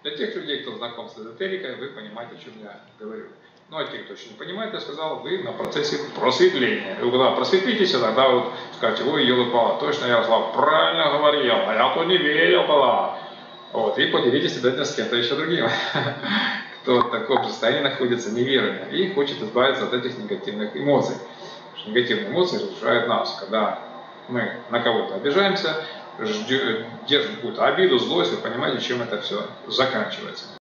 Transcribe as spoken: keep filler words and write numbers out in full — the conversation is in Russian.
Для тех людей, кто знаком с эзотерикой, вы понимаете, о чем я говорю. Ну, а те, кто еще не понимает, я сказал, вы на процессе просветления. Вы когда просветлитесь, тогда вот скажете, ой, елы-пала, точно Ярослав правильно говорил, а я-то не верил была. Вот, и поделитесь обязательно с кем-то еще другим, кто в таком состоянии находится, неверуя, и хочет избавиться от этих негативных эмоций. Потому что негативные эмоции разрушают нас. Когда мы на кого-то обижаемся, держим какую-то обиду, злость, вы понимаете, чем это все заканчивается.